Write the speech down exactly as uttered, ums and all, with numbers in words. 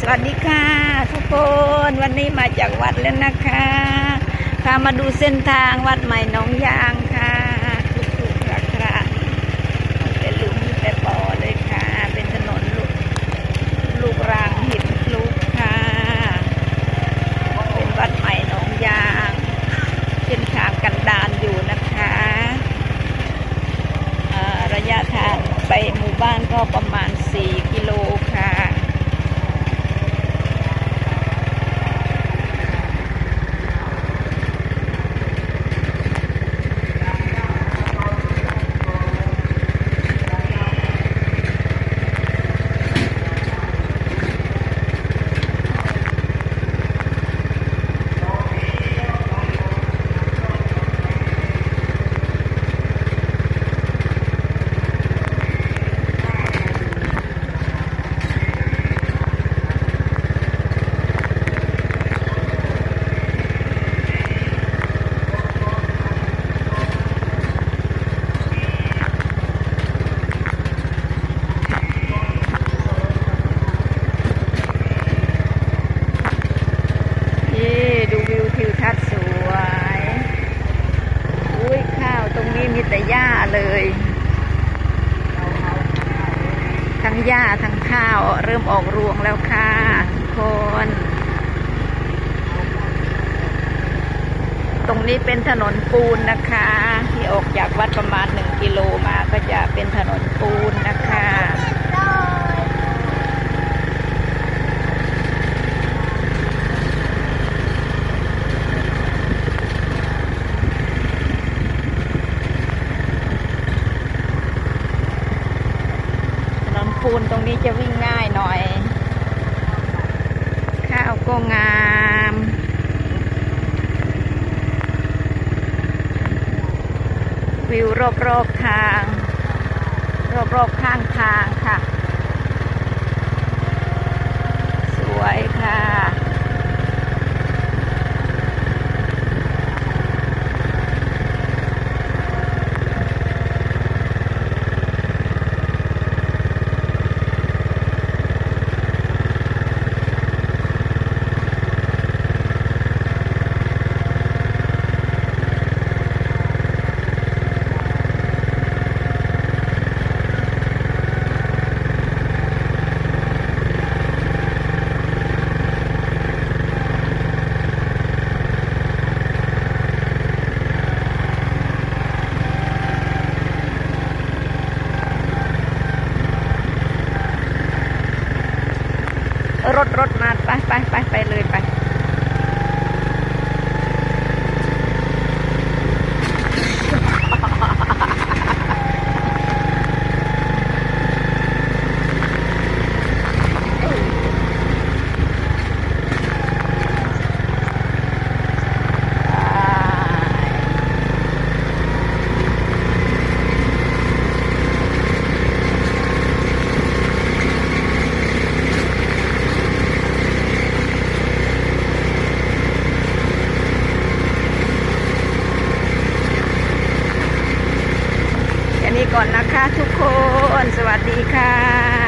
วัสดีค่ะทุกคนวันนี้มาจากวัดแล้วนะคะพามาดูเส้นทางวัดใหม่หนองยางค่ะทุกๆราคาแต่ลุมแต่ปอเลยค่ะเป็นถนนลูกลูกรางหินคลุกค่ะเป็นวัดใหม่หนองยางเส้นทางกันดารอยู่นะคะระยะทางไปหมู่บ้านก็ประมาณสี่กิโลค่ะสวยอุ้ยข้าวตรงนี้มีแต่หญ้าเลยทั้งหญ้าทั้งข้าวเริ่มออกรวงแล้วค่ะทุกคนตรงนี้เป็นถนนปูนนะคะที่ออกจากวัดประมาณหนึ่งกิโลมาก็จะเป็นถนนปูนนะคะปูนตรงนี้จะวิ่งง่ายหน่อยข้าวก็งามวิวรอบๆทางรอบๆข้างทางค่ะสวยค่ะรถรถมาไปไปไปไปเลยไปก่อนนะคะทุกคนสวัสดีค่ะ